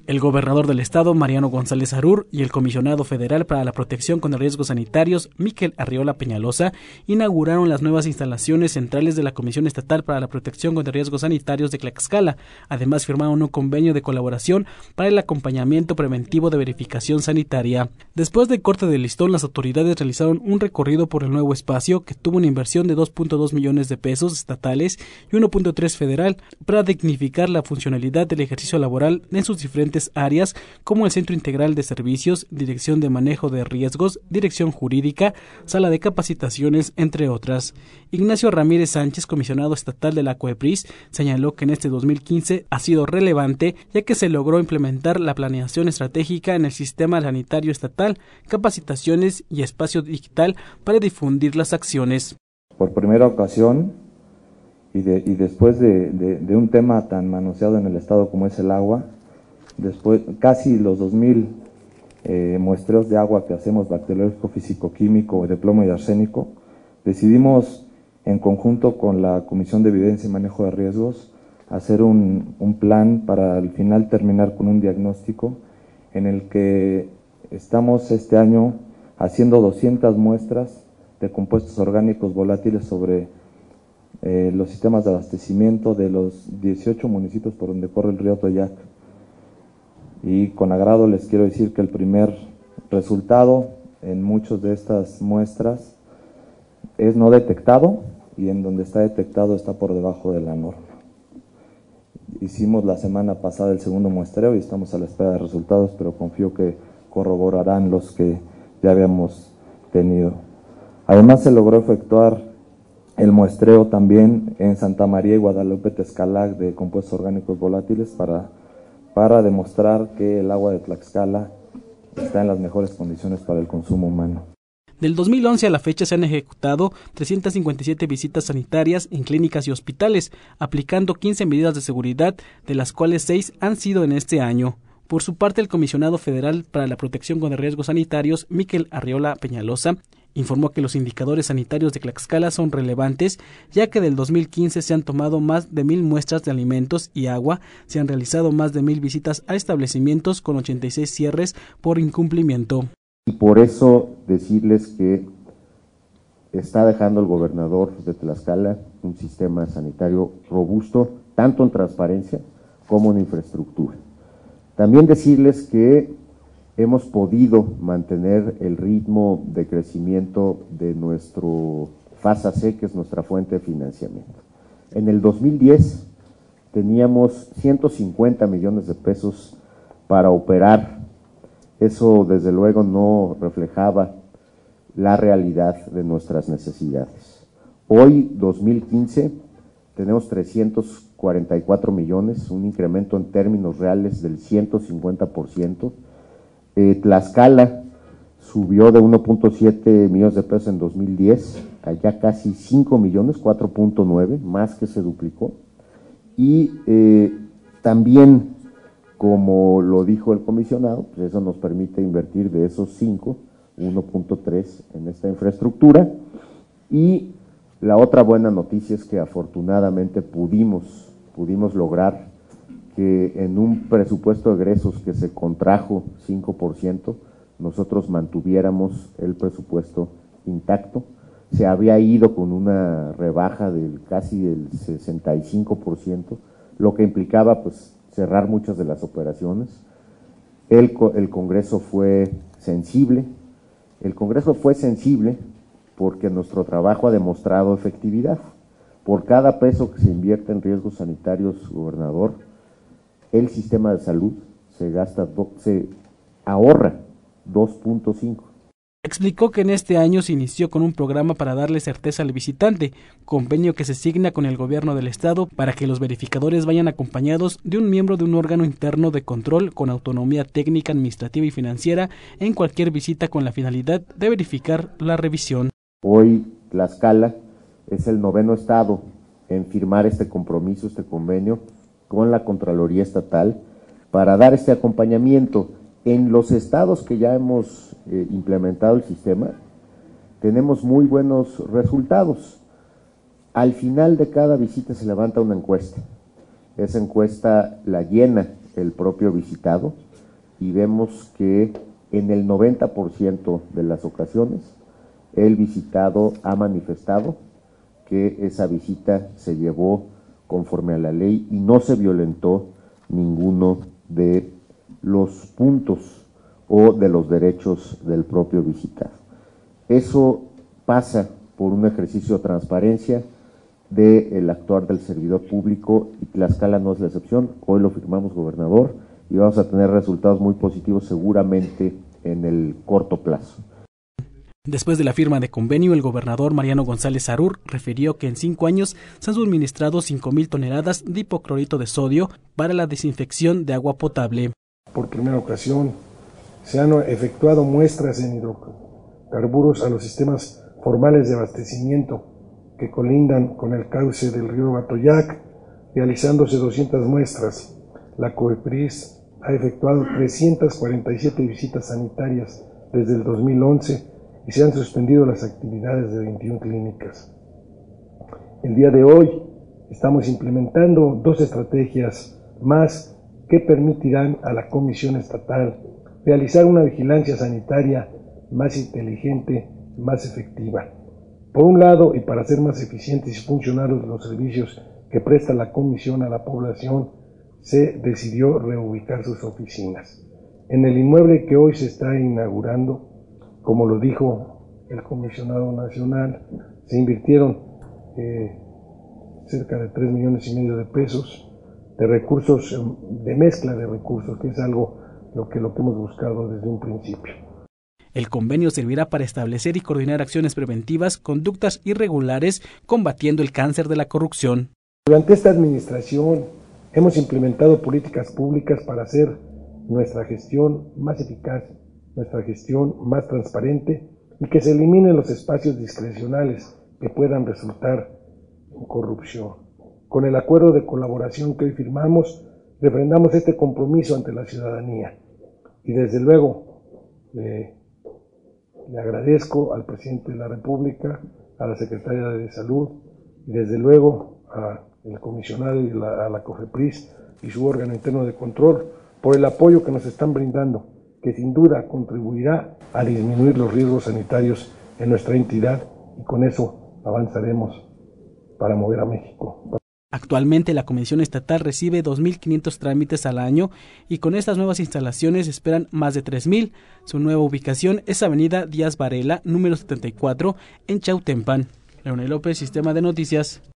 El gobernador del estado, Mariano González Arur, y el comisionado federal para la protección contra riesgos sanitarios, Miquel Arriola Peñalosa, inauguraron las nuevas instalaciones centrales de la Comisión Estatal para la Protección contra Riesgos Sanitarios de Tlaxcala. Además, firmaron un convenio de colaboración para el acompañamiento preventivo de verificación sanitaria. Después de corte de listón, las autoridades realizaron un recorrido por el nuevo espacio que tuvo una inversión de 2.2 millones de pesos estatales y 1.3 federal para dignificar la funcionalidad del ejercicio laboral en sus diferentes áreas como el Centro Integral de Servicios, Dirección de Manejo de Riesgos, Dirección Jurídica, Sala de Capacitaciones, entre otras. Ignacio Ramírez Sánchez, comisionado estatal de la COEPRIS, señaló que en este 2015 ha sido relevante ya que se logró implementar la planeación estratégica en el sistema sanitario estatal, capacitaciones y espacio digital para difundir las acciones. Por primera ocasión y después de un tema tan manoseado en el estado como es el agua, después casi los 2000 muestreos de agua que hacemos, bacteriológico, físico-químico, de plomo y arsénico, decidimos en conjunto con la Comisión de Evidencia y Manejo de Riesgos hacer un plan para al final terminar con un diagnóstico en el que estamos este año haciendo 200 muestras de compuestos orgánicos volátiles sobre los sistemas de abastecimiento de los 18 municipios por donde corre el río Toyac. Y con agrado les quiero decir que el primer resultado en muchas de estas muestras es no detectado, y en donde está detectado está por debajo de la norma. Hicimos la semana pasada el segundo muestreo y estamos a la espera de resultados, pero confío que corroborarán los que ya habíamos tenido. Además se logró efectuar el muestreo también en Santa María y Guadalupe Texcalac de compuestos orgánicos volátiles para demostrar que el agua de Tlaxcala está en las mejores condiciones para el consumo humano. Del 2011 a la fecha se han ejecutado 357 visitas sanitarias en clínicas y hospitales, aplicando 15 medidas de seguridad, de las cuales 6 han sido en este año. Por su parte, el comisionado federal para la protección contra riesgos sanitarios, Miquel Arriola Peñalosa, informó que los indicadores sanitarios de Tlaxcala son relevantes, ya que del 2015 se han tomado más de 1,000 muestras de alimentos y agua, se han realizado más de 1,000 visitas a establecimientos con 86 cierres por incumplimiento. Y por eso decirles que está dejando el gobernador de Tlaxcala un sistema sanitario robusto, tanto en transparencia como en infraestructura. También decirles que hemos podido mantener el ritmo de crecimiento de nuestro FASA-C, que es nuestra fuente de financiamiento. En el 2010 teníamos 150 millones de pesos para operar. Eso desde luego no reflejaba la realidad de nuestras necesidades. Hoy, 2015, tenemos 344 millones, un incremento en términos reales del 150%. Tlaxcala subió de 1.7 millones de pesos en 2010 a ya casi 5 millones, 4.9, más que se duplicó. Y también, como lo dijo el comisionado, pues eso nos permite invertir de esos 5, 1.3 en esta infraestructura. Y la otra buena noticia es que afortunadamente pudimos lograr que en un presupuesto de egresos que se contrajo 5%, nosotros mantuviéramos el presupuesto intacto. Se había ido con una rebaja del casi del 65%, lo que implicaba pues cerrar muchas de las operaciones. El Congreso fue sensible. El Congreso fue sensible porque nuestro trabajo ha demostrado efectividad. Por cada peso que se invierte en riesgos sanitarios, gobernador, el sistema de salud se ahorra 2.5. Explicó que en este año se inició con un programa para darle certeza al visitante, convenio que se signa con el gobierno del estado para que los verificadores vayan acompañados de un miembro de un órgano interno de control con autonomía técnica, administrativa y financiera en cualquier visita con la finalidad de verificar la revisión. Hoy Tlaxcala es el 9º estado en firmar este compromiso, este convenio con la Contraloría Estatal para dar este acompañamiento. En los estados que ya hemos implementado el sistema, tenemos muy buenos resultados. Al final de cada visita se levanta una encuesta. Esa encuesta la llena el propio visitado y vemos que en el 90% de las ocasiones el visitado ha manifestado que esa visita se llevó conforme a la ley y no se violentó ninguno de los puntos o de los derechos del propio visitado. Eso pasa por un ejercicio de transparencia del actuar del servidor público y Tlaxcala no es la excepción. Hoy lo firmamos, gobernador, y vamos a tener resultados muy positivos seguramente en el corto plazo. Después de la firma de convenio, el gobernador Mariano González Harur refirió que en 5 años se han suministrado 5,000 toneladas de hipoclorito de sodio para la desinfección de agua potable. Por primera ocasión se han efectuado muestras en hidrocarburos a los sistemas formales de abastecimiento que colindan con el cauce del río Atoyac, realizándose 200 muestras. La COEPRIS ha efectuado 347 visitas sanitarias desde el 2011 y se han suspendido las actividades de 21 clínicas. El día de hoy estamos implementando 2 estrategias más que permitirán a la Comisión Estatal realizar una vigilancia sanitaria más inteligente, más efectiva. Por un lado, y para ser más eficientes y funcionarios los servicios que presta la Comisión a la población, se decidió reubicar sus oficinas. En el inmueble que hoy se está inaugurando, como lo dijo el comisionado nacional, se invirtieron cerca de 3,5 millones de pesos de recursos, de mezcla de recursos, que es algo lo que hemos buscado desde un principio. El convenio servirá para establecer y coordinar acciones preventivas, conductas irregulares, combatiendo el cáncer de la corrupción. Durante esta administración hemos implementado políticas públicas para hacer nuestra gestión más eficaz, nuestra gestión más transparente y que se eliminen los espacios discrecionales que puedan resultar en corrupción. Con el acuerdo de colaboración que hoy firmamos, refrendamos este compromiso ante la ciudadanía y desde luego le agradezco al presidente de la República, a la secretaria de Salud y desde luego al comisionado y a la COFEPRIS y su órgano interno de control por el apoyo que nos están brindando, que sin duda contribuirá a disminuir los riesgos sanitarios en nuestra entidad y con eso avanzaremos para mover a México. Actualmente la Comisión Estatal recibe 2,500 trámites al año y con estas nuevas instalaciones esperan más de 3,000. Su nueva ubicación es Avenida Díaz Varela, número 74, en Chautempan. Leonel López, Sistema de Noticias.